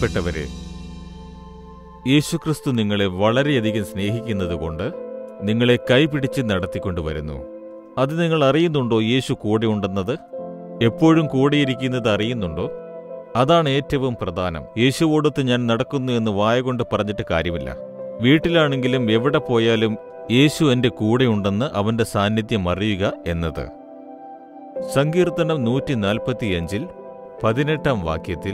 പ്രിയപ്പെട്ടവരെ, യേശുക്രിസ്തു നിങ്ങളെ വളരെയധികം സ്നേഹിക്കുന്നതുകൊണ്ട് നിങ്ങളെ കൈപിടിച്ച് നടത്തിക്കൊണ്ടുവരുന്നു. അത് നിങ്ങൾ അറിയുന്നുണ്ടോ? യേശു കൂടെയുണ്ടെന്നത്, എപ്പോഴും കൂടെയിരിക്കുന്നത് അറിയുന്നുണ്ടോ? അതാണ് ഏറ്റവും പ്രധാനം. യേശുവോടൊത്ത് ഞാൻ നടക്കുന്നു എന്ന് വായകൊണ്ട് പറഞ്ഞിട്ട് കാര്യമില്ല. വീട്ടിലാണെങ്കിലും എവിടെ പോയാലും യേശു എൻ്റെ കൂടെയുണ്ടെന്ന് അവൻ്റെ സാന്നിധ്യം അറിയുക എന്നത്. സങ്കീർത്തനം 145 18 വാക്യത്തിൽ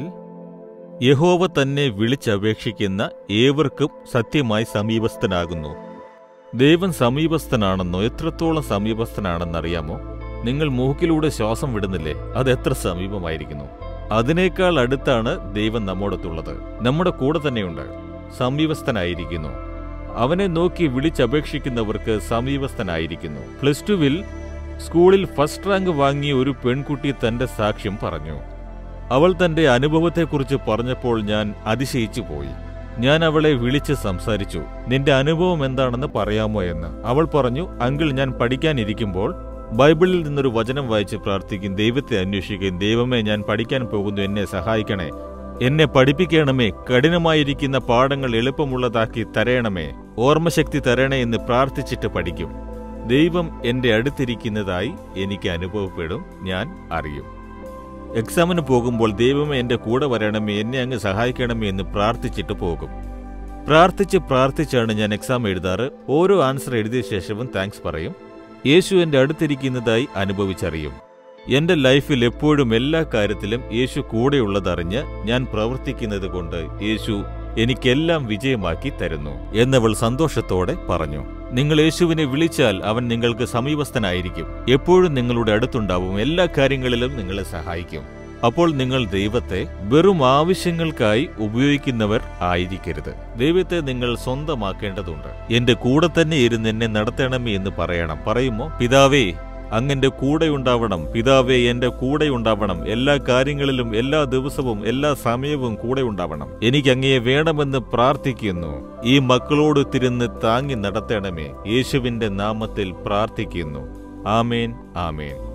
യഹോവ തന്നെ വിളിച്ചപേക്ഷിക്കുന്ന ഏവർക്കും സത്യമായി സമീപസ്ഥനാകുന്നു. ദൈവം സമീപസ്ഥനാണെന്നോ? എത്രത്തോളം സമീപസ്ഥനാണെന്നറിയാമോ? നിങ്ങൾ മൂക്കിലൂടെ ശ്വാസം വിടുന്നില്ലേ? അതെത്ര സമീപമായിരിക്കുന്നു. അതിനേക്കാൾ അടുത്താണ് ദൈവം നമ്മോടൊത്തുള്ളത്. നമ്മുടെ കൂടെ തന്നെയുണ്ട്, സമീപസ്ഥനായിരിക്കുന്നു. അവനെ നോക്കി വിളിച്ചപേക്ഷിക്കുന്നവർക്ക് സമീപസ്ഥനായിരിക്കുന്നു. +2 സ്കൂളിൽ ഫസ്റ്റ് റാങ്ക് വാങ്ങിയ ഒരു പെൺകുട്ടി തന്റെ സാക്ഷ്യം പറഞ്ഞു. അവൾ തന്റെ അനുഭവത്തെക്കുറിച്ച് പറഞ്ഞപ്പോൾ ഞാൻ അതിശയിച്ചു പോയി. ഞാൻ അവളെ വിളിച്ച് സംസാരിച്ചു. നിന്റെ അനുഭവം എന്താണെന്ന് പറയാമോ എന്ന്. അവൾ പറഞ്ഞു, അങ്കിൾ, ഞാൻ പഠിക്കാനിരിക്കുമ്പോൾ ബൈബിളിൽ നിന്നൊരു വചനം വായിച്ച് പ്രാർത്ഥിക്കും, ദൈവത്തെ അന്വേഷിക്കും. ദൈവമേ, ഞാൻ പഠിക്കാൻ പോകുന്നു, എന്നെ സഹായിക്കണേ, എന്നെ പഠിപ്പിക്കണമേ, കഠിനമായിരിക്കുന്ന പാഠങ്ങൾ എളുപ്പമുള്ളതാക്കി തരയണമേ, ഓർമ്മശക്തി തരണേ എന്ന് പ്രാർത്ഥിച്ചിട്ട് പഠിക്കും. ദൈവം എൻ്റെ അടുത്തിരിക്കുന്നതായി എനിക്ക് അനുഭവപ്പെടും, ഞാൻ അറിയും. എക്സാമിന് പോകുമ്പോൾ ദൈവമേ എൻ്റെ കൂടെ വരണമേ, എന്നെ അങ്ങ് സഹായിക്കണമേ എന്ന് പ്രാർത്ഥിച്ചിട്ട് പോകും. പ്രാർത്ഥിച്ചാണ് ഞാൻ എക്സാം എഴുതാറ്. ഓരോ ആൻസർ എഴുതിയ ശേഷവും താങ്ക്സ് പറയും. യേശു എൻ്റെ അടുത്തിരിക്കുന്നതായി അനുഭവിച്ചറിയും. എൻ്റെ ലൈഫിൽ എപ്പോഴും എല്ലാ കാര്യത്തിലും യേശു കൂടെയുള്ളതറിഞ്ഞ് ഞാൻ പ്രവർത്തിക്കുന്നത് കൊണ്ട് യേശു എനിക്കെല്ലാം വിജയമാക്കി തരുന്നു എന്നവൾ സന്തോഷത്തോടെ പറഞ്ഞു. നിങ്ങൾ യേശുവിനെ വിളിച്ചാൽ അവൻ നിങ്ങൾക്ക് സമീപസ്ഥനായിരിക്കും, എപ്പോഴും നിങ്ങളുടെ അടുത്തുണ്ടാവും, എല്ലാ കാര്യങ്ങളിലും നിങ്ങളെ സഹായിക്കും. അപ്പോൾ നിങ്ങൾ ദൈവത്തെ വെറും ആവശ്യങ്ങൾക്കായി ഉപയോഗിക്കുന്നവർ ആയിരിക്കരുത്. ദൈവത്തെ നിങ്ങൾ സ്വന്തമാക്കേണ്ടതുണ്ട്. എന്റെ കൂടെ തന്നെ ഇരുന്ന് എന്നെ നടത്തണമേ എന്ന് പറയണം. പറയുമോ? പിതാവേ, അങ്ങെന്റെ കൂടെയുണ്ടാവണം. പിതാവേ, എന്റെ കൂടെയുണ്ടാവണം. എല്ലാ കാര്യങ്ങളിലും, എല്ലാ ദിവസവും, എല്ലാ സമയവും കൂടെയുണ്ടാവണം. എനിക്ക് അങ്ങയെ വേണമെന്ന് പ്രാർത്ഥിക്കുന്നു. ഈ മക്കളോട് തിരുന്ന് താങ്ങി നടത്തണമേ. യേശുവിന്റെ നാമത്തിൽ പ്രാർത്ഥിക്കുന്നു. ആമേൻ, ആമേൻ.